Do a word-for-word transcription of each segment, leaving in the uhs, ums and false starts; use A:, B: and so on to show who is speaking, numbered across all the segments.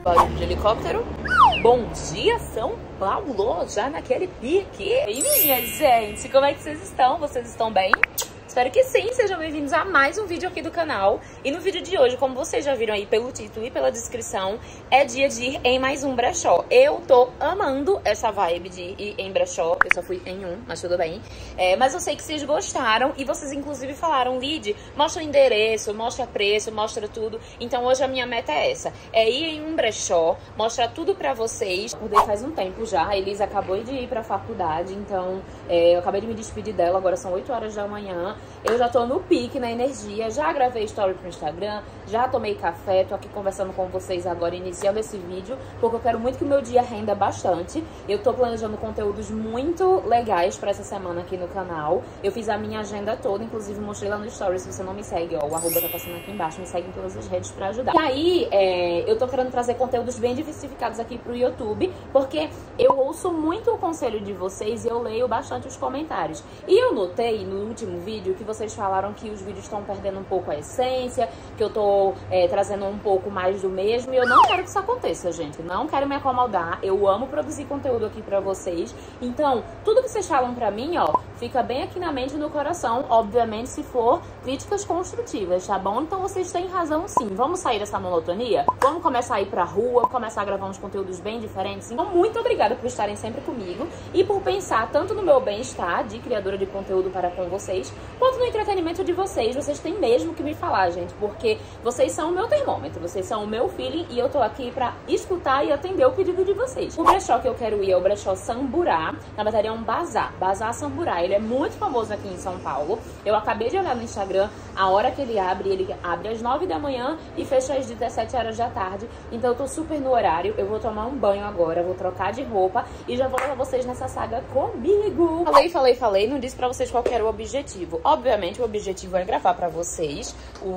A: Barulho de helicóptero. Bom dia, São Paulo, já naquele pique. E minha gente, como é que vocês estão? Vocês estão bem? Espero que sim, sejam bem-vindos a mais um vídeo aqui do canal. E no vídeo de hoje, como vocês já viram aí pelo título e pela descrição, é dia de ir em mais um brechó. Eu tô amando essa vibe de ir em brechó, eu só fui em um, mas tudo bem. É, mas eu sei que vocês gostaram e vocês inclusive falaram, Lid, mostra o endereço, mostra preço, mostra tudo. Então hoje a minha meta é essa, é ir em um brechó, mostrar tudo pra vocês. Mudei faz um tempo já, a Elisa acabou de ir pra faculdade, então é, eu acabei de me despedir dela, agora são oito horas da manhã. Eu já tô no pique, na energia, já gravei story pro Instagram, já tomei café, tô aqui conversando com vocês agora, iniciando esse vídeo, porque eu quero muito que o meu dia renda bastante. Eu tô planejando conteúdos muito legais pra essa semana aqui no canal. Eu fiz a minha agenda toda, inclusive mostrei lá no story, se você não me segue, ó, o arroba tá passando aqui embaixo, me segue em todas as redes pra ajudar. E aí, é, eu tô querendo trazer conteúdos bem diversificados aqui pro YouTube, porque eu ouço muito o conselho de vocês e eu leio bastante os comentários. E eu notei no último vídeo que vocês falaram que os vídeos estão perdendo um pouco a essência, que eu tô é, trazendo um pouco mais do mesmo, e eu não quero que isso aconteça, gente. Não quero me acomodar, eu amo produzir conteúdo aqui pra vocês. Então, tudo que vocês falam pra mim, ó, fica bem aqui na mente e no coração, obviamente se for críticas construtivas, tá bom? Então vocês têm razão sim, vamos sair dessa monotonia? Vamos começar a ir pra rua, começar a gravar uns conteúdos bem diferentes. Então, muito obrigada por estarem sempre comigo e por pensar tanto no meu bem-estar de criadora de conteúdo para com vocês, quanto no entretenimento de vocês. Vocês têm mesmo que me falar, gente, porque vocês são o meu termômetro, vocês são o meu feeling e eu tô aqui pra escutar e atender o pedido de vocês. O brechó que eu quero ir é o brechó Samburá, na verdade é um bazar, bazar Samburá, ele é muito famoso aqui em São Paulo. Eu acabei de olhar no Instagram a hora que ele abre, ele abre às nove da manhã e fecha às dezessete horas da tarde, então eu tô super no horário. Eu vou tomar um banho agora, vou trocar de roupa e já vou levar vocês nessa saga comigo. Falei, falei, falei, não disse pra vocês qual que era o objetivo. Obviamente o objetivo é gravar pra vocês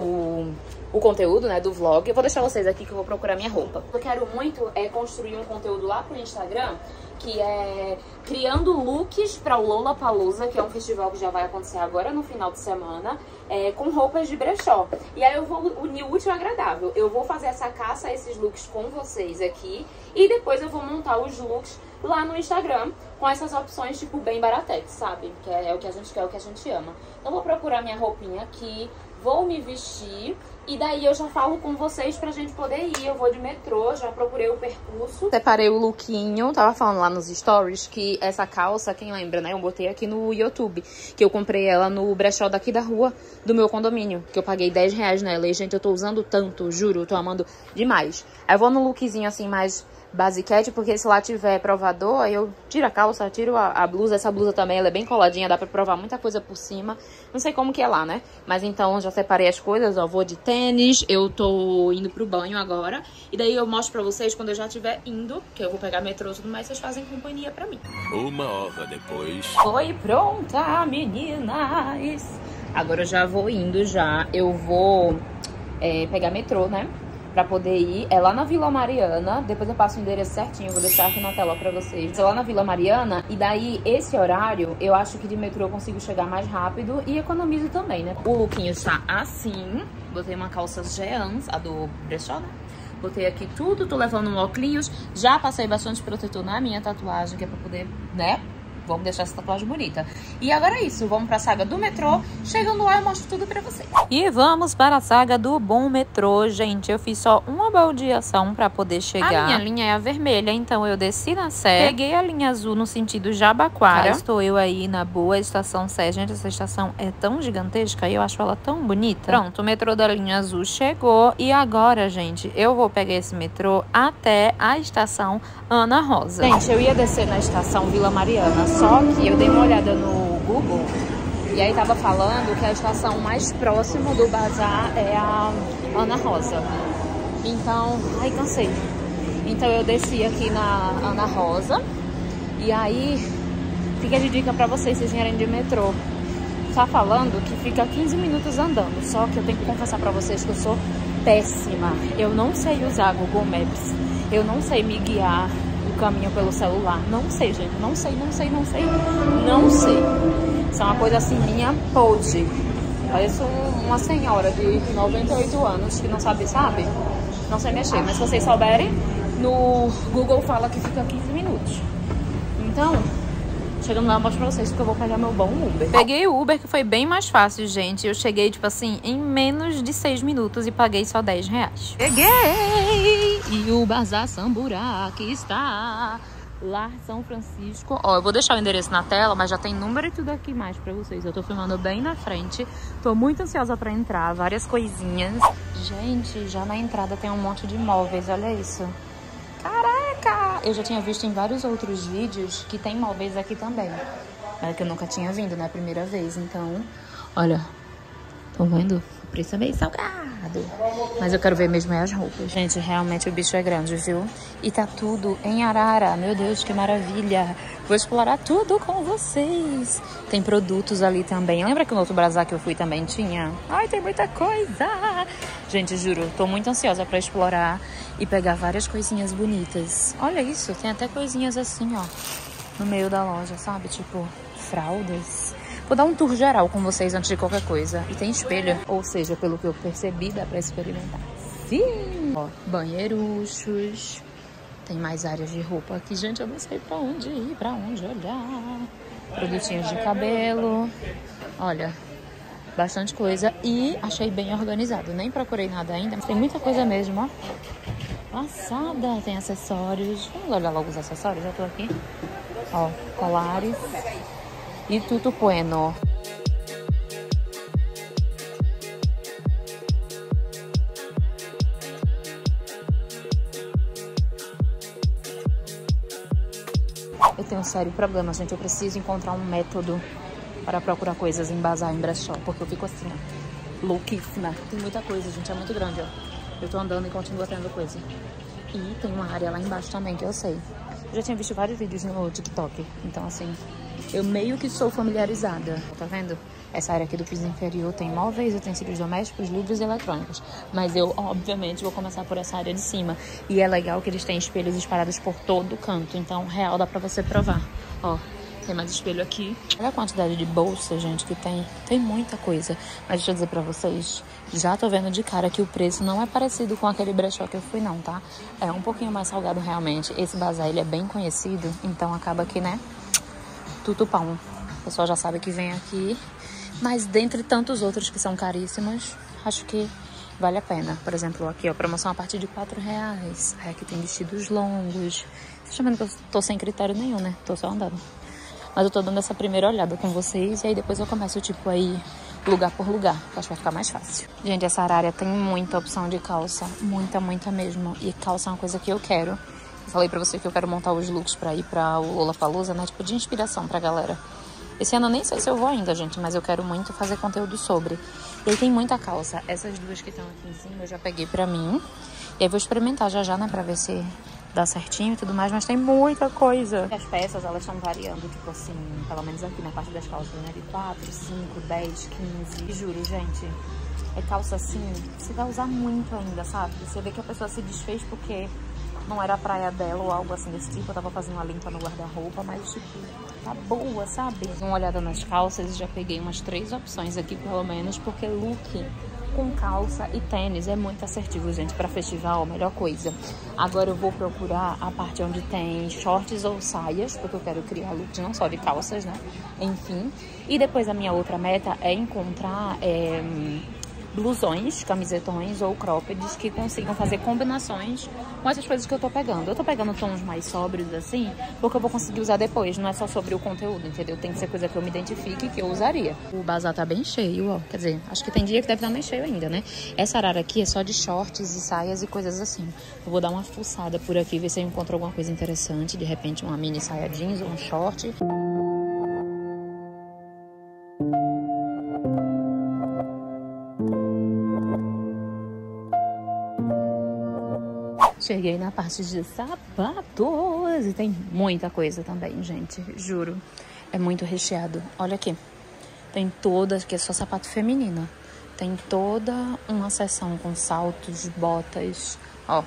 A: o, o conteúdo, né, do vlog. Eu vou deixar vocês aqui que eu vou procurar minha roupa. Eu quero muito é construir um conteúdo lá pro Instagram, que é criando looks para o Lollapalooza, que é um festival que já vai acontecer agora no final de semana, é, com roupas de brechó. E aí eu vou unir o útil ao agradável. Eu vou fazer essa caça a esses looks com vocês aqui e depois eu vou montar os looks lá no Instagram com essas opções tipo bem baratex, sabe? Que é, é o que a gente quer, é o que a gente ama. Então vou procurar minha roupinha aqui, vou me vestir e daí eu já falo com vocês pra gente poder ir. Eu vou de metrô, já procurei o percurso. Separei o lookinho, tava falando lá nos stories que essa calça, quem lembra, né? Eu botei aqui no YouTube, que eu comprei ela no brechó daqui da rua do meu condomínio, que eu paguei dez reais nela. E, gente, eu tô usando tanto, juro, tô amando demais. Aí eu vou no lookzinho assim mais basiquete, porque se lá tiver provador, aí eu tiro a calça, tiro a, a blusa. Essa blusa também, ela é bem coladinha, dá pra provar muita coisa por cima. Não sei como que é lá, né? Mas então, já separei as coisas, ó, vou de tênis, eu tô indo pro banho agora. E daí eu mostro pra vocês quando eu já estiver indo, que eu vou pegar metrô e tudo mais, vocês fazem companhia pra mim.
B: Uma hora depois...
A: Foi pronta, meninas! Agora eu já vou indo já, eu vou é, pegar metrô, né? Pra poder ir, é lá na Vila Mariana. Depois eu passo o endereço certinho, vou deixar aqui na tela pra vocês. É lá na Vila Mariana, e daí esse horário eu acho que de metrô eu consigo chegar mais rápido e economizo também, né? O lookinho está assim, botei uma calça jeans, a do brechó, né? Botei aqui tudo, tô levando um óculos. Já passei bastante protetor na minha tatuagem, que é pra poder, né? Vamos deixar essa tatuagem bonita. E agora é isso, vamos pra saga do metrô. Chegando lá eu mostro tudo pra vocês. E vamos para a saga do bom metrô, gente. Eu fiz só uma baldeação pra poder chegar. A minha linha é a vermelha, então eu desci na Sé. Peguei a linha azul no sentido Jabaquara. Cá estou eu aí na boa estação Sé. Gente, essa estação é tão gigantesca e eu acho ela tão bonita. Pronto, o metrô da linha azul chegou. E agora, gente, eu vou pegar esse metrô até a estação Ana Rosa. Gente, eu ia descer na estação Vila Mariana, só que eu dei uma olhada no Google e aí tava falando que a estação mais próxima do bazar é a Ana Rosa. Então, ai, cansei. Então eu desci aqui na Ana Rosa e aí fica de dica pra vocês, se vocês vierem de metrô. Tá falando que fica quinze minutos andando, só que eu tenho que confessar pra vocês que eu sou péssima. Eu não sei usar Google Maps, eu não sei me guiar o caminho pelo celular. Não sei, gente. Não sei, não sei, não sei. Não sei. Isso é uma coisa assim, minha pode. Parece uma senhora de noventa e oito anos que não sabe, sabe? Não sei mexer, mas se vocês souberem, no Google fala que fica quinze minutos. Então, chegando lá eu mostro pra vocês porque eu vou pegar meu bom Uber. Peguei o Uber, que foi bem mais fácil, gente. Eu cheguei, tipo assim, em menos de seis minutos e paguei só dez reais. Cheguei! E o Bazar Samburá aqui está. Lar São Francisco. Ó, eu vou deixar o endereço na tela, mas já tem número e tudo aqui mais pra vocês. Eu tô filmando bem na frente. Tô muito ansiosa pra entrar. Várias coisinhas. Gente, já na entrada tem um monte de móveis. Olha isso. Caraca! Eu já tinha visto em vários outros vídeos que tem móveis aqui também. Mas que eu nunca tinha vindo, né? Primeira vez. Então, olha. Estão vendo? O preço é meio salgado. Mas eu quero ver mesmo é as roupas. Gente, realmente o bicho é grande, viu? E tá tudo em Arara. Meu Deus, que maravilha. Vou explorar tudo com vocês. Tem produtos ali também. Lembra que no outro bazar que eu fui também tinha? Ai, tem muita coisa. Gente, juro, tô muito ansiosa pra explorar e pegar várias coisinhas bonitas. Olha isso, tem até coisinhas assim, ó, no meio da loja, sabe? Tipo, fraldas. Vou dar um tour geral com vocês antes de qualquer coisa. E tem espelho, ou seja, pelo que eu percebi, dá pra experimentar. Sim! Ó, banheiruchos. Tem mais áreas de roupa aqui. Gente, eu não sei pra onde ir, pra onde olhar. Produtinhos de cabelo. Olha, bastante coisa. E achei bem organizado. Nem procurei nada ainda, mas tem muita coisa mesmo, ó. Passada, tem acessórios. Vamos olhar logo os acessórios, já tô aqui. Ó, colares. E tudo bueno. Eu tenho um sério problema, gente. Eu preciso encontrar um método para procurar coisas em bazar, em brechó. Porque eu fico assim, ó, louquíssima. Tem muita coisa, gente. É muito grande, ó. Eu tô andando e continua tendo coisa. E tem uma área lá embaixo também, que eu sei. Eu já tinha visto vários vídeos no TikTok. Então, assim, eu meio que sou familiarizada. Tá vendo? Essa área aqui do piso inferior tem móveis, utensílios domésticos, livros e eletrônicos. Mas eu, obviamente, vou começar por essa área de cima. E é legal que eles têm espelhos espalhados por todo o canto. Então, real, dá pra você provar. Ó, tem mais espelho aqui. Olha a quantidade de bolsa, gente, que tem. Tem muita coisa. Mas deixa eu dizer pra vocês, já tô vendo de cara que o preço não é parecido com aquele brechó que eu fui, não, tá? É um pouquinho mais salgado, realmente. Esse bazar, ele é bem conhecido. Então, acaba que, né, tudo pão. O pessoal já sabe que vem aqui. Mas dentre tantos outros que são caríssimos, acho que vale a pena. Por exemplo, aqui, ó, promoção a partir de quatro reais. Aí aqui tem vestidos longos. Vocês estão vendo que eu tô sem critério nenhum, né? Tô só andando. Mas eu tô dando essa primeira olhada com vocês. E aí depois eu começo, tipo, aí lugar por lugar. Que acho que vai ficar mais fácil. Gente, essa área tem muita opção de calça. Muita, muita mesmo. E calça é uma coisa que eu quero. Eu falei pra você que eu quero montar os looks pra ir pra o Lollapalooza, né? Tipo, de inspiração pra galera. Esse ano eu nem sei se eu vou ainda, gente, mas eu quero muito fazer conteúdo sobre. E aí tem muita calça. Essas duas que estão aqui em cima eu já peguei pra mim. E aí vou experimentar já já, né, pra ver se dá certinho e tudo mais. Mas tem muita coisa. As peças, elas estão variando, tipo assim, pelo menos aqui na parte das calças, né, de quatro, cinco, dez, quinze. E juro, gente, é calça assim, você vai usar muito ainda, sabe? Você vê que a pessoa se desfez porque não era a praia dela ou algo assim desse tipo. Eu tava fazendo uma limpa no guarda-roupa, mas tipo, tá boa, sabe? Dei uma olhada nas calças e já peguei umas três opções aqui, pelo menos, porque look com calça e tênis é muito assertivo, gente. Pra festival, melhor coisa. Agora eu vou procurar a parte onde tem shorts ou saias, porque eu quero criar looks não só de calças, né? Enfim. E depois a minha outra meta é encontrar É... blusões, camisetões ou croppeds que consigam fazer combinações com essas coisas que eu tô pegando. Eu tô pegando tons mais sóbrios assim, porque eu vou conseguir usar depois. Não é só sobre o conteúdo, entendeu? Tem que ser coisa que eu me identifique e que eu usaria. O bazar tá bem cheio, ó. Quer dizer, acho que tem dia que deve estar mais cheio ainda, né? Essa arara aqui é só de shorts e saias e coisas assim. Eu vou dar uma fuçada por aqui, ver se eu encontro alguma coisa interessante. De repente uma mini saia jeans ou um short. Cheguei na parte de sapatos e tem muita coisa também, gente, juro. É muito recheado. Olha aqui, tem toda, que é só sapato feminino. Tem toda uma seção com saltos, botas, ó,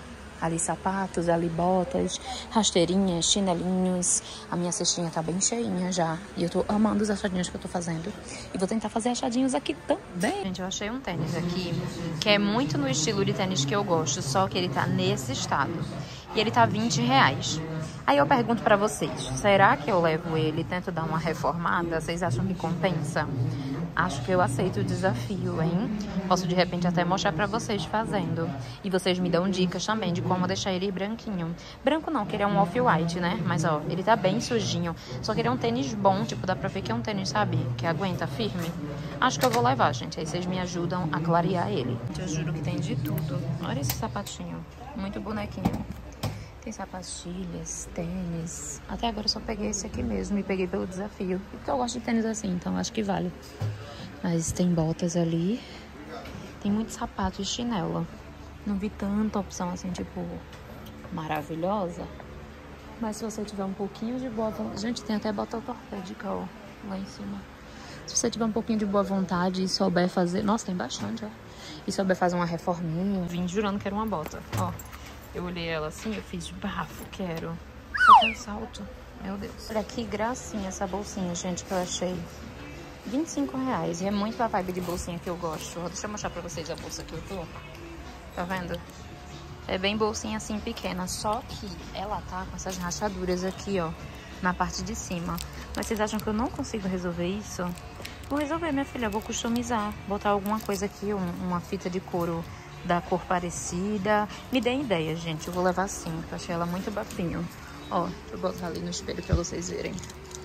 A: Ali sapatos, ali botas, rasteirinhas, chinelinhos. A minha cestinha tá bem cheinha já. E eu tô amando os achadinhos que eu tô fazendo. E vou tentar fazer achadinhos aqui também. Gente, eu achei um tênis aqui que é muito no estilo de tênis que eu gosto, só que ele tá nesse estado. E ele tá vinte reais. Aí eu pergunto pra vocês, será que eu levo ele e tento dar uma reformada? Vocês acham que compensa? Acho que eu aceito o desafio, hein? Posso de repente até mostrar pra vocês fazendo. E vocês me dão dicas também de como deixar ele branquinho. Branco não, que ele é um off-white, né? Mas ó, ele tá bem sujinho. Só que ele é um tênis bom, tipo, dá pra ver que é um tênis, sabe? Que aguenta firme. Acho que eu vou levar, gente. Aí vocês me ajudam a clarear ele. Eu juro que tem de tudo. Olha esse sapatinho. Muito bonequinho. Tem sapatilhas, tênis. Até agora eu só peguei esse aqui mesmo e peguei pelo desafio. Porque eu gosto de tênis assim, então acho que vale. Mas tem botas ali. Tem muito sapato e chinela. Não vi tanta opção assim, tipo, maravilhosa. Mas se você tiver um pouquinho de boa vontade... Gente, tem até bota ortopédica, ó, lá em cima. Se você tiver um pouquinho de boa vontade e souber fazer... Nossa, tem bastante, ó. E souber fazer uma reforminha. Vim jurando que era uma bota, ó. Eu olhei ela assim, eu fiz bafo, quero. Só tem salto, meu Deus. Olha que gracinha essa bolsinha, gente, que eu achei. vinte e cinco reais. E é muito a vibe de bolsinha que eu gosto. Deixa eu mostrar pra vocês a bolsa que eu tô. Tá vendo? É bem bolsinha assim, pequena. Só que ela tá com essas rachaduras aqui, ó, na parte de cima. Mas vocês acham que eu não consigo resolver isso? Vou resolver, minha filha. Vou customizar. Botar alguma coisa aqui, um, uma fita de couro da cor parecida. Me dê ideia, gente. Eu vou levar assim, porque eu achei ela muito bafinho. Ó, deixa eu botar ali no espelho pra vocês verem.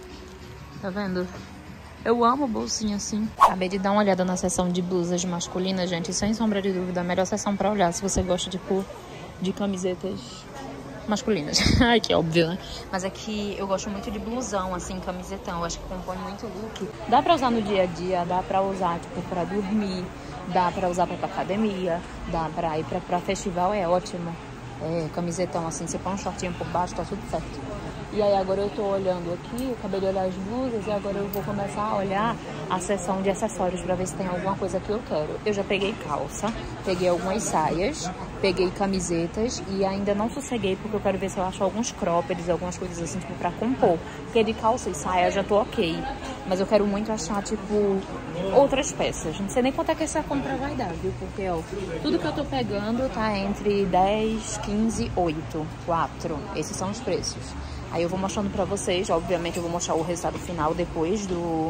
A: Tá vendo? Eu amo bolsinha assim. Acabei de dar uma olhada na seção de blusas masculinas, gente. Sem sombra de dúvida, a melhor seção pra olhar se você gosta, tipo, de camisetas masculinas. Ai, que óbvio, né? Mas é que eu gosto muito de blusão, assim, camisetão. Eu acho que compõe muito look. Dá pra usar no dia a dia, dá pra usar, tipo, pra dormir. Dá pra usar pra ir pra academia, dá pra ir pra, pra festival, é ótimo. É, camisetão assim, você põe um shortinho por baixo, tá tudo certo. E aí agora eu tô olhando aqui, eu acabei de olhar as blusas e agora eu vou começar a olhar a seção de acessórios pra ver se tem alguma coisa que eu quero. Eu já peguei calça, peguei algumas saias, peguei camisetas e ainda não sosseguei porque eu quero ver se eu acho alguns croppeds, algumas coisas assim, tipo, pra compor. Porque de calça e saia já tô ok, mas eu quero muito achar, tipo, outras peças. Não sei nem quanto é que essa compra vai dar, viu? Porque, ó, tudo que eu tô pegando tá entre dez, quinze, oito, quatro. Esses são os preços. Aí eu vou mostrando pra vocês, obviamente eu vou mostrar o resultado final depois do...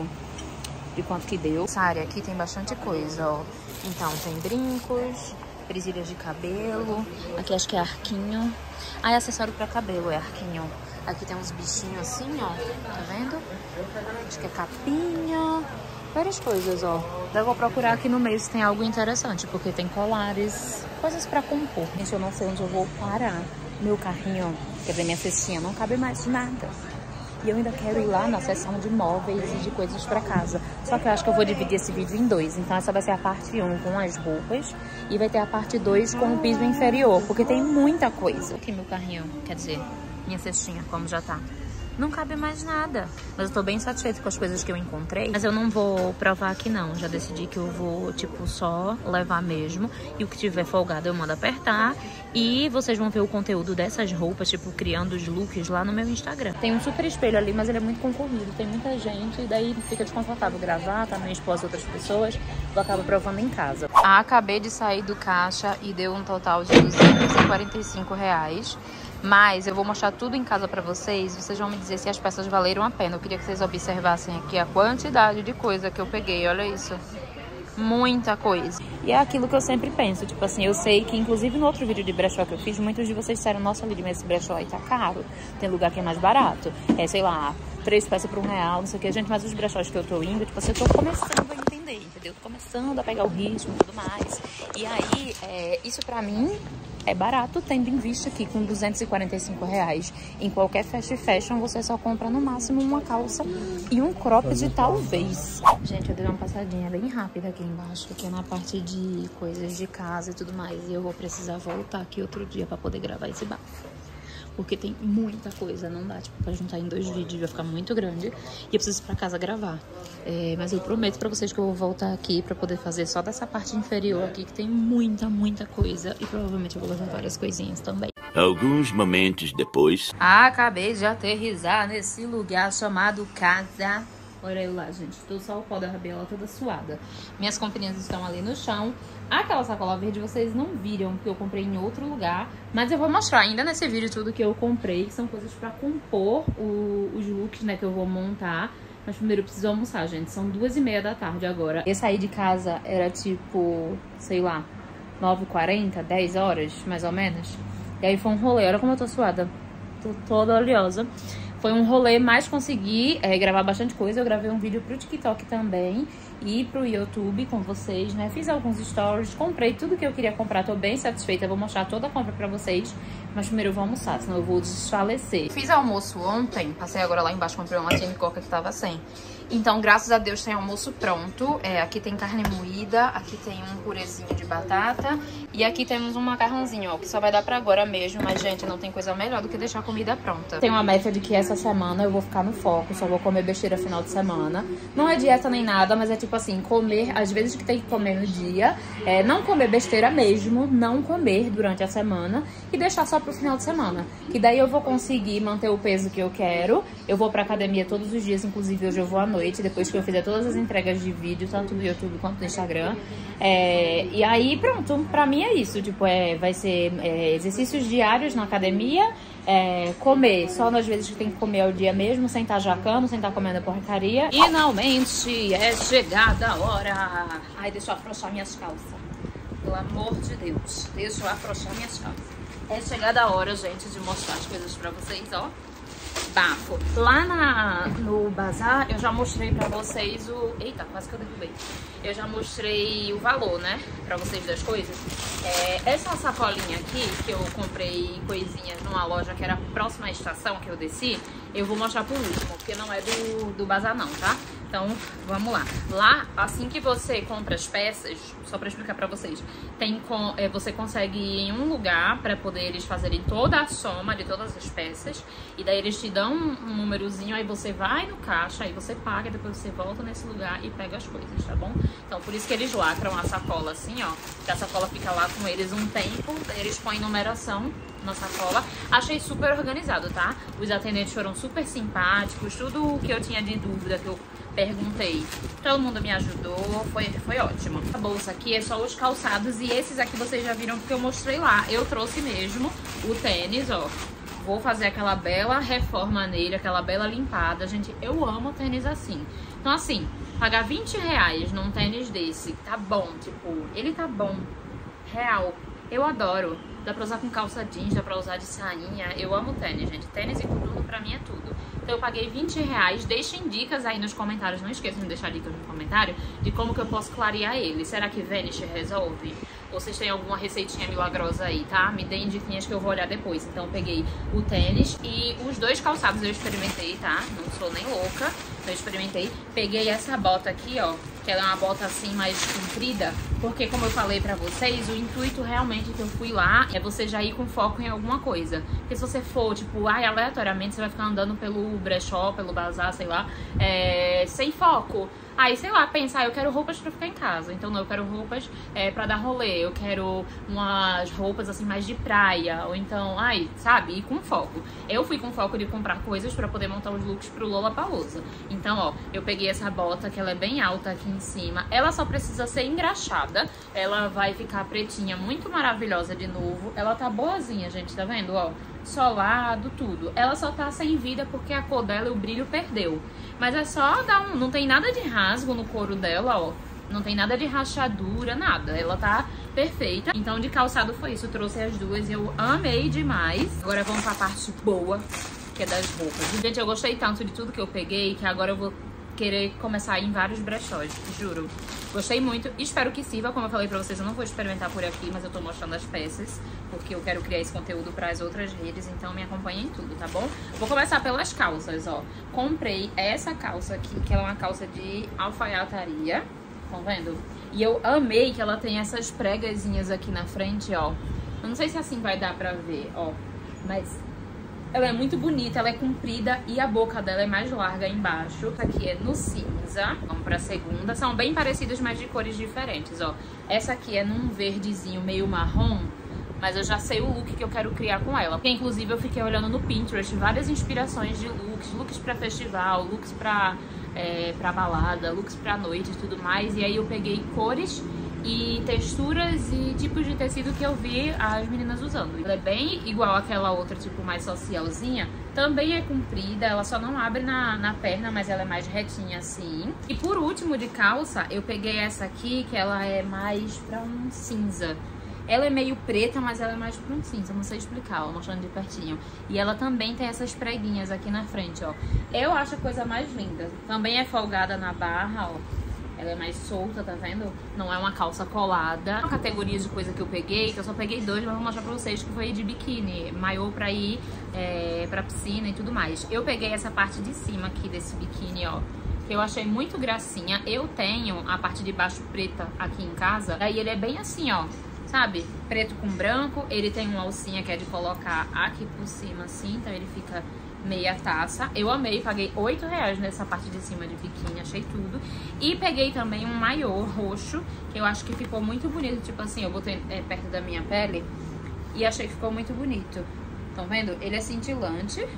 A: de quanto que deu. Essa área aqui tem bastante coisa, ó. Então, tem brincos, presilhas de cabelo, aqui acho que é arquinho. Ah, é acessório pra cabelo, é arquinho. Aqui tem uns bichinhos assim, ó, tá vendo? Acho que é capinha, várias coisas, ó. Eu vou procurar aqui no meio se tem algo interessante, porque tem colares, coisas pra compor. Gente, eu não sei onde eu vou parar. Meu carrinho, quer dizer, minha cestinha, não cabe mais nada. E eu ainda quero ir lá na seção de móveis e de coisas pra casa. Só que eu acho que eu vou dividir esse vídeo em dois. Então essa vai ser a parte um com as roupas e vai ter a parte dois com o piso inferior, porque tem muita coisa. Aqui meu carrinho, quer dizer, minha cestinha, como já tá. Não cabe mais nada. Mas eu tô bem satisfeita com as coisas que eu encontrei. Mas eu não vou provar aqui não. Já decidi que eu vou, tipo, só levar mesmo. E o que tiver folgado eu mando apertar. E vocês vão ver o conteúdo dessas roupas, tipo, criando os looks lá no meu Instagram. Tem um super espelho ali, mas ele é muito concorrido. Tem muita gente e daí fica desconfortável gravar, tá? Minha esposa e outras pessoas. Eu acabo provando em casa. Acabei de sair do caixa e deu um total de duzentos e quarenta e cinco reais. Mas eu vou mostrar tudo em casa pra vocês. Vocês vão me dizer se as peças valeram a pena. Eu queria que vocês observassem aqui a quantidade de coisa que eu peguei. Olha isso. Muita coisa. E é aquilo que eu sempre penso. Tipo assim, eu sei que inclusive no outro vídeo de brechó que eu fiz, muitos de vocês disseram, nossa, Lidy, mas esse brechó aí tá caro. Tem lugar que é mais barato. É, sei lá, três peças por um real, não sei o que. Gente, mas os brechós que eu tô indo, tipo assim, eu tô começando a entender, entendeu? Tô começando a pegar o ritmo e tudo mais. E aí, é, isso pra mim... é barato, tendo em vista que com duzentos e quarenta e cinco reais em qualquer fast fashion você só compra no máximo uma calça e um cropped talvez. Gente, eu dei uma passadinha bem rápida aqui embaixo, que é na parte de coisas de casa e tudo mais. E eu vou precisar voltar aqui outro dia pra poder gravar esse bafo. Porque tem muita coisa, não dá, tipo, pra juntar em dois vídeos, vai ficar muito grande. E eu preciso ir pra casa gravar. É, mas eu prometo pra vocês que eu vou voltar aqui pra poder fazer só dessa parte inferior aqui, que tem muita, muita coisa. E provavelmente eu vou levar várias coisinhas também.
B: Alguns momentos depois...
A: Acabei de aterrissar nesse lugar chamado casa. Olha eu lá, gente. Tô só o pó da rabiola toda suada. Minhas comprinhas estão ali no chão. Aquela sacola verde vocês não viram, porque eu comprei em outro lugar. Mas eu vou mostrar ainda nesse vídeo tudo que eu comprei, que são coisas pra compor o, os looks, né, que eu vou montar. Mas primeiro eu preciso almoçar, gente. São duas e meia da tarde agora. Eu saí de casa, era tipo, sei lá, nove e quarenta, dez horas, mais ou menos. E aí foi um rolê. Olha como eu tô suada. Tô toda oleosa. Foi um rolê, mas consegui é, gravar bastante coisa. Eu gravei um vídeo pro TikTok também e pro YouTube com vocês, né? Fiz alguns stories, comprei tudo que eu queria comprar. Tô bem satisfeita, vou mostrar toda a compra pra vocês. Mas primeiro eu vou almoçar, senão eu vou desfalecer. Fiz almoço ontem, passei agora lá embaixo, comprei uma latinha de coca que tava sem. Então, graças a Deus, tem almoço pronto. É, aqui tem carne moída, aqui tem um purezinho de batata e aqui temos um macarrãozinho, ó, que só vai dar pra agora mesmo. Mas, gente, não tem coisa melhor do que deixar a comida pronta. Tenho uma meta de que essa semana eu vou ficar no foco, só vou comer besteira final de semana. Não é dieta nem nada, mas é tipo assim, comer, às vezes que tem que comer no dia, é, não comer besteira mesmo, não comer durante a semana e deixar só pro final de semana. Que daí eu vou conseguir manter o peso que eu quero. Eu vou pra academia todos os dias, inclusive hoje eu vou à noite, depois que eu fizer todas as entregas de vídeo, tanto no YouTube quanto no Instagram. É, e aí, pronto, pra mim é isso. Tipo, é, vai ser é, exercícios diários na academia, é, comer só nas vezes que tem que comer ao dia mesmo, sem estar jacando, sem estar comendo porcaria. Finalmente é chegada a hora. Ai, deixa eu afrouxar minhas calças. Pelo amor de Deus, deixa eu afrouxar minhas calças. É chegada a hora, gente, de mostrar as coisas pra vocês, ó. Bafo. Lá na, no bazar, eu já mostrei pra vocês o... Eita, quase que eu derrubei. Eu já mostrei o valor, né? Pra vocês das coisas. É, essa sacolinha aqui, que eu comprei coisinhas numa loja que era próxima à estação que eu desci, eu vou mostrar por último, porque não é do, do bazar não, tá? Então, vamos lá. Lá, assim que você compra as peças, só pra explicar pra vocês, tem com, é, você consegue ir em um lugar pra poder eles fazerem toda a soma de todas as peças. E daí eles te dão um, um númerozinho, aí você vai no caixa, aí você paga, depois você volta nesse lugar e pega as coisas, tá bom? Então, por isso que eles lacram a sacola assim, ó. Que a sacola fica lá com eles um tempo, daí eles põem numeração na sacola. Achei super organizado, tá? Os atendentes foram super simpáticos, tudo o que eu tinha de dúvida, que eu perguntei, todo mundo me ajudou, foi, foi ótimo. A bolsa aqui é só os calçados e esses aqui vocês já viram porque eu mostrei lá. Eu trouxe mesmo o tênis, ó. Vou fazer aquela bela reforma nele, aquela bela limpada. Gente, eu amo tênis assim. Então, assim, pagar vinte reais num tênis desse, tá bom, tipo, ele tá bom, real. Eu adoro. Dá pra usar com calça jeans, dá pra usar de sainha. Eu amo tênis, gente. Tênis e coturno pra mim é tudo. Então eu paguei vinte reais. Deixem dicas aí nos comentários. Não esqueçam de deixar dicas no comentário de como que eu posso clarear ele. Será que Vanish resolve? Ou vocês têm alguma receitinha milagrosa aí, tá? Me deem diquinhas que eu vou olhar depois. Então eu peguei o tênis e os dois calçados eu experimentei, tá? Não sou nem louca. Eu experimentei. Peguei essa bota aqui, ó. Que ela é uma bota assim mais comprida. Porque como eu falei pra vocês, o intuito realmente que eu fui lá é você já ir com foco em alguma coisa. Porque se você for, tipo, ai, aleatoriamente, você vai ficar andando pelo brechó, pelo bazar, sei lá, é, sem foco. Aí, sei lá, pensar, ah, eu quero roupas pra ficar em casa. Então, não, eu quero roupas é, pra dar rolê. Eu quero umas roupas, assim, mais de praia. Ou então, ai, sabe? Ir com foco. Eu fui com foco de comprar coisas pra poder montar os looks pro Lollapalooza. Então, ó, eu peguei essa bota, que ela é bem alta aqui em cima. Ela só precisa ser engraxada. Ela vai ficar pretinha, muito maravilhosa de novo. Ela tá boazinha, gente, tá vendo, ó? Solado, tudo. Ela só tá sem vida porque a cor dela e o brilho perdeu. Mas é só dar um... Não tem nada de rasgo no couro dela, ó. Não tem nada de rachadura, nada. Ela tá perfeita. Então, de calçado foi isso. Eu trouxe as duas e eu amei demais. Agora vamos pra parte boa, que é das roupas. Gente, eu gostei tanto de tudo que eu peguei que agora eu vou querer começar a ir em vários brechós, juro. Gostei muito, espero que sirva. Como eu falei pra vocês, eu não vou experimentar por aqui, mas eu tô mostrando as peças, porque eu quero criar esse conteúdo para as outras redes, então me acompanhem em tudo, tá bom? Vou começar pelas calças, ó. Comprei essa calça aqui, que ela é uma calça de alfaiataria, estão vendo? E eu amei que ela tem essas pregazinhas aqui na frente, ó. Eu não sei se assim vai dar pra ver, ó, mas... ela é muito bonita, ela é comprida e a boca dela é mais larga embaixo. Essa aqui é no cinza, vamos pra segunda. São bem parecidas, mas de cores diferentes, ó. Essa aqui é num verdezinho meio marrom, mas eu já sei o look que eu quero criar com ela. Porque, inclusive, eu fiquei olhando no Pinterest várias inspirações de looks, looks pra festival, looks pra, é, pra balada, looks pra noite e tudo mais. E aí eu peguei cores e texturas e tipos de tecido que eu vi as meninas usando. Ela é bem igual àquela outra, tipo, mais socialzinha. Também é comprida, ela só não abre na, na perna, mas ela é mais retinha assim. E por último, de calça, eu peguei essa aqui, que ela é mais pra um cinza. Ela é meio preta, mas ela é mais pra um cinza, não sei explicar, ó, mostrando de pertinho. E ela também tem essas preguinhas aqui na frente, ó. Eu acho a coisa mais linda. Também é folgada na barra, ó. Ela é mais solta, tá vendo? Não é uma calça colada. Uma categoria de coisa que eu peguei, que eu só peguei dois, mas vou mostrar pra vocês, que foi de biquíni, maiô pra ir é, pra piscina e tudo mais. Eu peguei essa parte de cima aqui desse biquíni, ó, que eu achei muito gracinha. Eu tenho a parte de baixo preta aqui em casa, daí ele é bem assim, ó, sabe? Preto com branco. Ele tem uma alcinha que é de colocar aqui por cima assim, então ele fica meia taça. Eu amei, paguei oito reais nessa parte de cima de biquíni, achei tudo. E peguei também um maiô roxo, que eu acho que ficou muito bonito, tipo assim, eu botei é, perto da minha pele e achei que ficou muito bonito. Estão vendo? Ele é cintilante,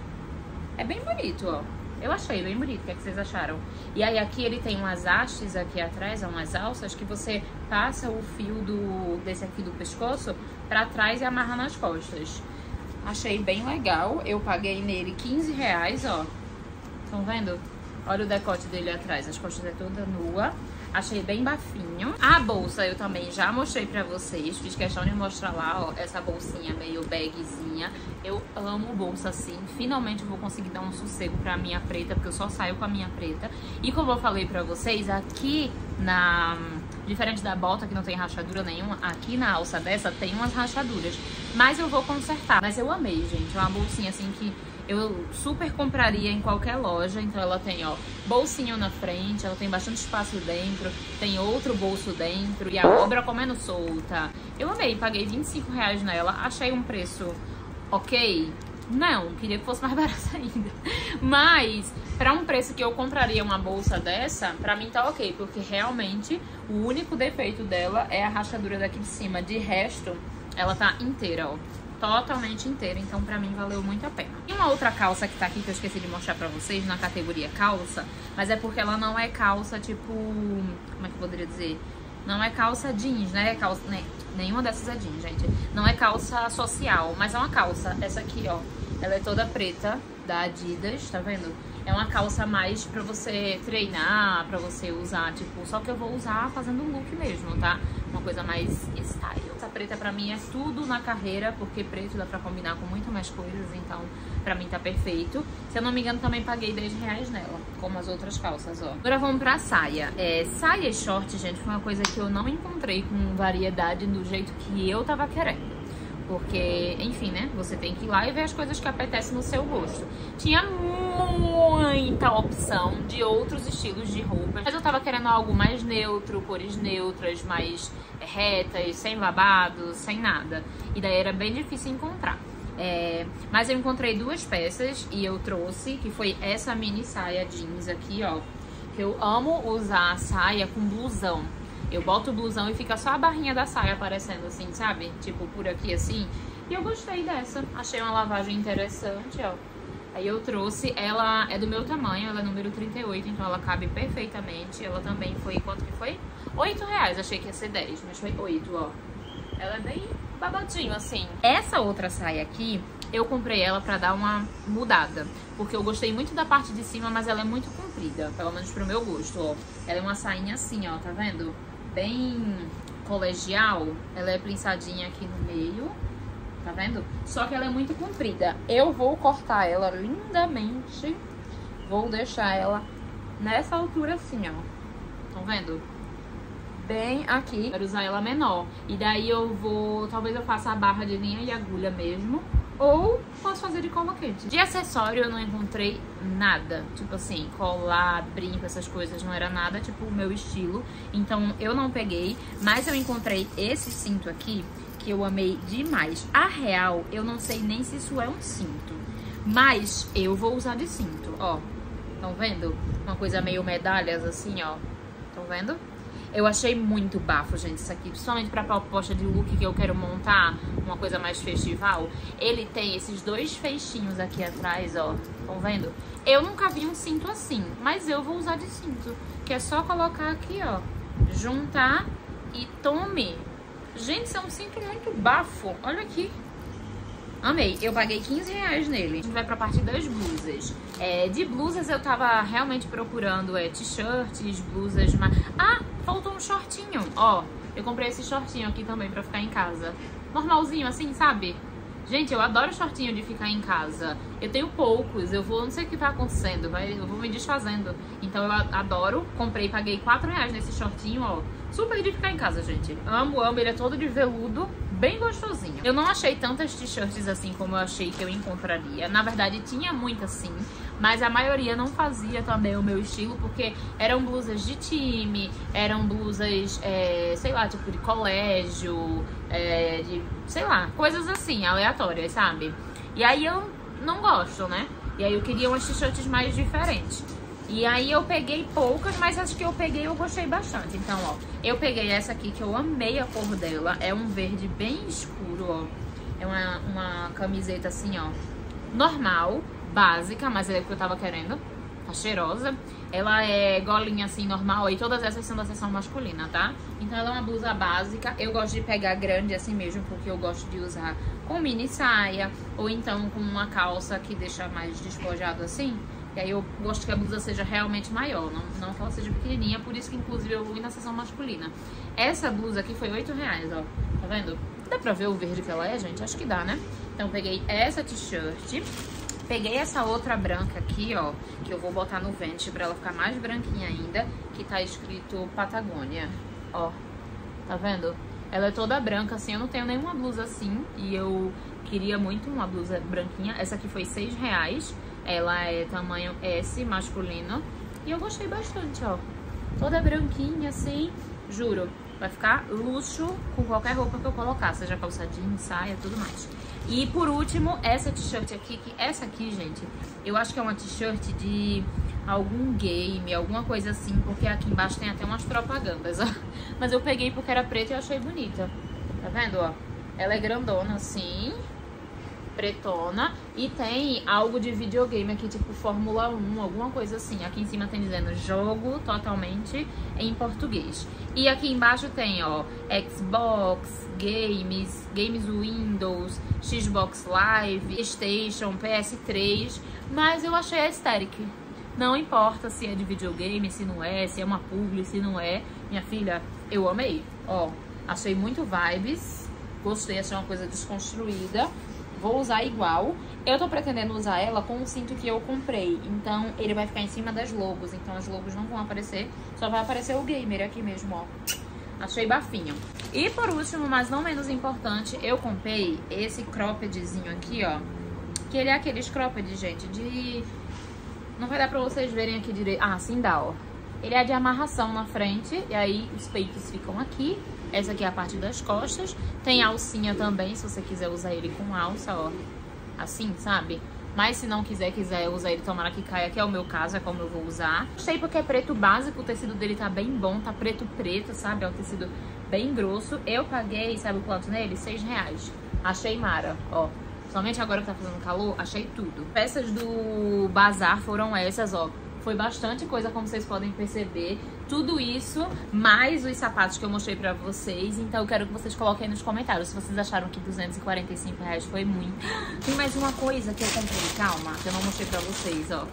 A: é bem bonito, ó. Eu achei bem bonito, o que é que vocês acharam? E aí aqui ele tem umas hastes aqui atrás, umas alças, que você passa o fio do, desse aqui do pescoço pra trás e amarra nas costas. Achei bem legal, eu paguei nele quinze reais, ó. Estão vendo? Olha o decote dele atrás, as costas é toda nua. Achei bem bafinho. A bolsa eu também já mostrei pra vocês, fiz questão de mostrar lá, ó, essa bolsinha meio bagzinha. Eu amo bolsa assim, finalmente eu vou conseguir dar um sossego pra minha preta, porque eu só saio com a minha preta. E como eu falei pra vocês, aqui na... diferente da bota, que não tem rachadura nenhuma, aqui na alça dessa tem umas rachaduras. Mas eu vou consertar. Mas eu amei, gente. É uma bolsinha assim que eu super compraria em qualquer loja. Então ela tem, ó, bolsinho na frente, ela tem bastante espaço dentro, tem outro bolso dentro e a obra comendo solta. Eu amei, paguei vinte e cinco reais nela. Achei um preço ok? Não, queria que fosse mais barato ainda. Mas, pra um preço que eu compraria uma bolsa dessa, pra mim tá ok. Porque realmente, o único defeito dela é a rachadura daqui de cima. De resto, ela tá inteira, ó. Totalmente inteira, então pra mim valeu muito a pena. E uma outra calça que tá aqui, que eu esqueci de mostrar pra vocês, na categoria calça. Mas é porque ela não é calça, tipo... como é que eu poderia dizer? Não é calça jeans, né? Calça, né? Nenhuma dessas é jeans, gente. Não é calça social, mas é uma calça. Essa aqui, ó. Ela é toda preta, da Adidas, tá vendo? É uma calça mais pra você treinar, pra você usar, tipo... Só que eu vou usar fazendo um look mesmo, tá? Uma coisa mais style. Essa preta pra mim é tudo na carreira, porque preto dá pra combinar com muito mais coisas, então pra mim tá perfeito. Se eu não me engano, também paguei dez reais nela, como as outras calças, ó. Agora vamos pra saia. É, saia e short, gente, foi uma coisa que eu não encontrei com variedade do jeito que eu tava querendo. Porque, enfim, né? Você tem que ir lá e ver as coisas que apetecem no seu gosto. Tinha muita opção de outros estilos de roupas. Mas eu tava querendo algo mais neutro, cores neutras, mais retas, sem babado, sem nada. E daí era bem difícil encontrar. É, mas eu encontrei duas peças e eu trouxe, que foi essa mini saia jeans aqui, ó. Que eu amo usar a saia com blusão. Eu boto o blusão e fica só a barrinha da saia aparecendo assim, sabe? Tipo, por aqui assim. E eu gostei dessa. Achei uma lavagem interessante, ó. Aí eu trouxe, ela é do meu tamanho, ela é número trinta e oito, então ela cabe perfeitamente. Ela também foi, quanto que foi? oito reais, achei que ia ser dez, mas foi oito, ó. Ela é bem babadinho, assim. Essa outra saia aqui, eu comprei ela pra dar uma mudada. Porque eu gostei muito da parte de cima, mas ela é muito comprida, pelo menos pro meu gosto, ó. Ela é uma sainha assim, ó, tá vendo? Bem colegial. Ela é prensadinha aqui no meio, tá vendo? Só que ela é muito comprida. Eu vou cortar ela lindamente. Vou deixar ela nessa altura assim, ó. Estão vendo? Bem aqui. Quero usar ela menor. E daí eu vou... talvez eu faça a barra de linha e agulha mesmo. Ou posso fazer de cola quente. De acessório eu não encontrei nada. Tipo assim, colar, brinco, essas coisas não era nada, tipo o meu estilo. Então eu não peguei. Mas eu encontrei esse cinto aqui, que eu amei demais. A real, eu não sei nem se isso é um cinto. Mas eu vou usar de cinto, ó. Estão vendo? Uma coisa meio medalhas assim, ó. Estão vendo? Eu achei muito bafo, gente, isso aqui. Principalmente pra proposta de look que eu quero montar, uma coisa mais festival. Ele tem esses dois feixinhos aqui atrás, ó. Estão vendo? Eu nunca vi um cinto assim, mas eu vou usar de cinto. Que é só colocar aqui, ó. Juntar e tome. Gente, isso é um cinto muito bafo. Olha aqui. Amei. Eu paguei quinze reais nele. A gente vai pra parte das blusas. É, de blusas eu tava realmente procurando é, t-shirts, blusas... Mas... Ah, faltou um shortinho. Ó, eu comprei esse shortinho aqui também pra ficar em casa. Normalzinho assim, sabe? Gente, eu adoro shortinho de ficar em casa. Eu tenho poucos, eu vou... Não sei o que tá acontecendo, vai, eu vou me desfazendo. Então eu adoro. Comprei, paguei quatro reais nesse shortinho, ó. Super de ficar em casa, gente. Amo, amo. Ele é todo de veludo, bem gostosinho. Eu não achei tantas t-shirts assim como eu achei que eu encontraria. Na verdade, tinha muitas sim, mas a maioria não fazia também o meu estilo, porque eram blusas de time, eram blusas, é, sei lá, tipo de colégio, é, de, sei lá, coisas assim, aleatórias, sabe? E aí eu não gosto, né? E aí eu queria umas t-shirts mais diferentes. E aí eu peguei poucas, mas acho que eu peguei eu gostei bastante. Então, ó, eu peguei essa aqui que eu amei a cor dela. É um verde bem escuro, ó. É uma, uma camiseta assim, ó, normal, básica, mas é o que eu tava querendo. Tá cheirosa. Ela é golinha assim, normal. E todas essas são da seção masculina, tá? Então ela é uma blusa básica. Eu gosto de pegar grande assim mesmo, porque eu gosto de usar com mini saia. Ou então com uma calça que deixa mais despojado assim. E aí eu gosto que a blusa seja realmente maior, não, não que ela seja pequenininha, por isso que inclusive eu fui na seção masculina. Essa blusa aqui foi oito reais, ó, tá vendo? Dá pra ver o verde que ela é, gente? Acho que dá, né? Então eu peguei essa t-shirt, peguei essa outra branca aqui, ó, que eu vou botar no vente pra ela ficar mais branquinha ainda, que tá escrito Patagônia, ó, tá vendo? Ela é toda branca, assim, eu não tenho nenhuma blusa assim, e eu queria muito uma blusa branquinha. Essa aqui foi seis reais. Ela é tamanho S, masculino. E eu gostei bastante, ó. Toda branquinha, assim. Juro, vai ficar luxo com qualquer roupa que eu colocar. Seja calça jeans, saia, tudo mais. E por último, essa t-shirt aqui. Que essa aqui, gente, eu acho que é uma t-shirt de algum game, alguma coisa assim. Porque aqui embaixo tem até umas propagandas, ó. Mas eu peguei porque era preta e eu achei bonita. Tá vendo, ó? Ela é grandona, assim, pretona, e tem algo de videogame aqui, tipo Fórmula um, alguma coisa assim. Aqui em cima tem dizendo jogo totalmente em português. E aqui embaixo tem, ó, Xbox, games, games Windows, Xbox Live, PlayStation, P S três, mas eu achei aesthetic. Não importa se é de videogame, se não é, se é uma publi, se não é. Minha filha, eu amei, ó, achei muito vibes. Gostei, achei uma coisa desconstruída. Vou usar igual. Eu tô pretendendo usar ela com o cinto que eu comprei. Então, ele vai ficar em cima das logos. Então, as logos não vão aparecer. Só vai aparecer o gamer aqui mesmo, ó. Achei bafinho. E por último, mas não menos importante, eu comprei esse croppedzinho aqui, ó. Que ele é aqueles cropped, gente, de... Não vai dar pra vocês verem aqui direito. Ah, sim dá, ó. Ele é de amarração na frente. E aí, os peitos ficam aqui. Essa aqui é a parte das costas. Tem alcinha também, se você quiser usar ele com alça, ó. Assim, sabe? Mas se não quiser, quiser usar ele, tomara que caia, que é o meu caso, é como eu vou usar. Gostei porque é preto básico, o tecido dele tá bem bom, tá preto preto, sabe? É um tecido bem grosso. Eu paguei, sabe o quanto nele? seis reais. Achei mara, ó. Somente agora que tá fazendo calor, achei tudo. Peças do bazar foram essas, ó. Foi bastante coisa, como vocês podem perceber. Tudo isso, mais os sapatos que eu mostrei pra vocês. Então eu quero que vocês coloquem aí nos comentários se vocês acharam que duzentos e quarenta e cinco reais foi muito. Tem mais uma coisa que eu comprei, calma, que eu não mostrei pra vocês, ó.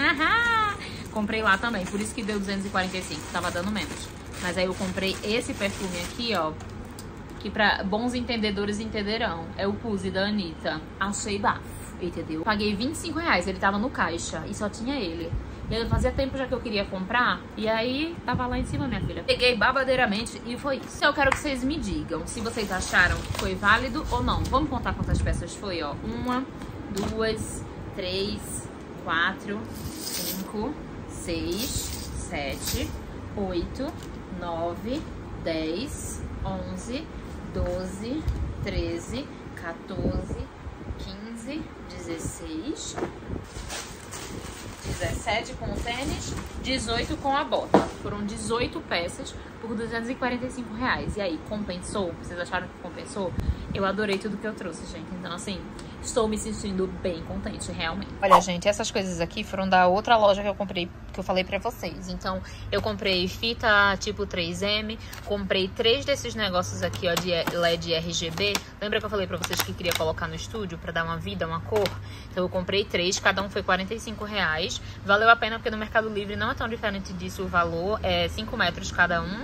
A: Comprei lá também, por isso que deu duzentos e quarenta e cinco, tava dando menos. Mas aí eu comprei esse perfume aqui, ó, que pra bons entendedores entenderão. É o Pussy da Anitta. Achei bafo, entendeu? Paguei vinte e cinco reais, ele tava no caixa e só tinha ele. E fazia tempo já que eu queria comprar, e aí tava lá em cima, minha filha. Peguei babadeiramente e foi isso. Eu quero que vocês me digam se vocês acharam que foi válido ou não. Vamos contar quantas peças foi, ó. Uma, duas, três, quatro, cinco, seis, sete, oito, nove, dez, onze, doze, treze, quatorze, quinze, dezesseis... dezessete com o tênis, dezoito com a bota. Foram dezoito peças por duzentos e quarenta e cinco reais. E aí, compensou? Vocês acharam que compensou? Eu adorei tudo que eu trouxe, gente. Então, assim, estou me sentindo bem contente, realmente. Olha, gente, essas coisas aqui foram da outra loja que eu comprei, que eu falei pra vocês. Então, eu comprei fita tipo três M, comprei três desses negócios aqui, ó, de L E D R G B. Lembra que eu falei pra vocês que queria colocar no estúdio pra dar uma vida, uma cor? Então, eu comprei três, cada um foi quarenta e cinco reais. Valeu a pena porque no Mercado Livre não é tão diferente disso o valor, é cinco metros cada um.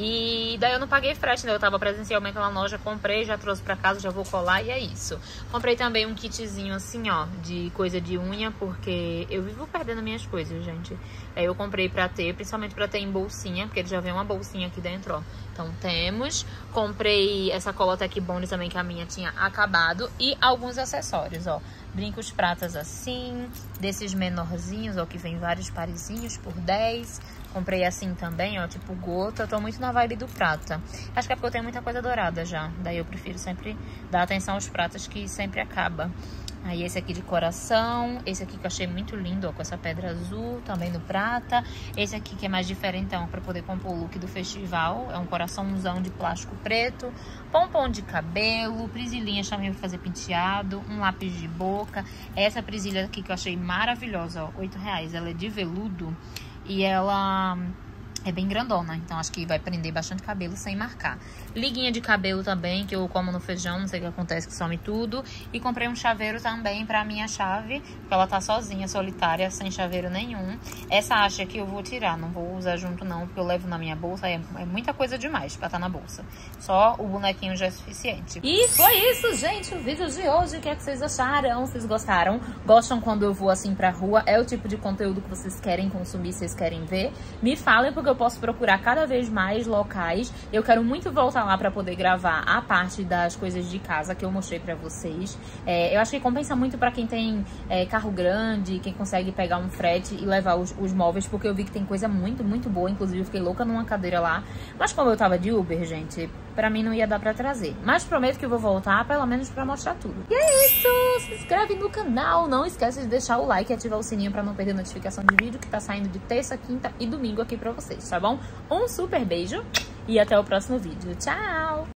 A: E daí eu não paguei frete, né? Eu tava presencialmente na loja, comprei, já trouxe pra casa, já vou colar e é isso. Comprei também um kitzinho assim, ó, de coisa de unha, porque eu vivo perdendo minhas coisas, gente. Aí eu comprei pra ter, principalmente pra ter em bolsinha, porque ele já vem uma bolsinha aqui dentro, ó. Então temos. Comprei essa cola Tech Bond também, que a minha tinha acabado. E alguns acessórios, ó. Brincos pratas assim, desses menorzinhos, ó, que vem vários parezinhos por dez. Comprei assim também, ó, tipo gota. Eu tô muito na vibe do prata. Acho que é porque eu tenho muita coisa dourada já. Daí eu prefiro sempre dar atenção aos pratas, que sempre acaba. Aí esse aqui de coração, esse aqui que eu achei muito lindo, ó, com essa pedra azul, também no prata. Esse aqui que é mais diferentão, pra poder compor o look do festival. É um coraçãozão de plástico preto, pompom de cabelo, presilhinhas também pra fazer penteado, um lápis de boca. Essa presilha aqui que eu achei maravilhosa, ó, oito reais. Ela é de veludo e ela é bem grandona, então acho que vai prender bastante cabelo sem marcar. Liguinha de cabelo também, que eu como no feijão, não sei o que acontece, que some tudo. E comprei um chaveiro também pra minha chave, porque ela tá sozinha, solitária, sem chaveiro nenhum. Essa haste aqui eu vou tirar, não vou usar junto não, porque eu levo na minha bolsa, é, é muita coisa demais pra estar na bolsa. Só o bonequinho já é suficiente. E foi isso, gente, o vídeo de hoje. O que é que vocês acharam? Vocês gostaram? Gostam quando eu vou assim pra rua? É o tipo de conteúdo que vocês querem consumir, vocês querem ver? Me falem, porque eu posso procurar cada vez mais locais. Eu quero muito voltar lá pra poder gravar a parte das coisas de casa que eu mostrei pra vocês. É, eu acho que compensa muito pra quem tem é, carro grande, quem consegue pegar um frete e levar os, os móveis, porque eu vi que tem coisa muito, muito boa. Inclusive eu fiquei louca numa cadeira lá. Mas como eu tava de Uber, gente, pra mim não ia dar pra trazer. Mas prometo que eu vou voltar, pelo menos pra mostrar tudo. E é isso! Se inscreve no canal, não esquece de deixar o like e ativar o sininho pra não perder notificação de vídeo, que tá saindo de terça, quinta e domingo aqui pra vocês, tá bom? Um super beijo e até o próximo vídeo. Tchau!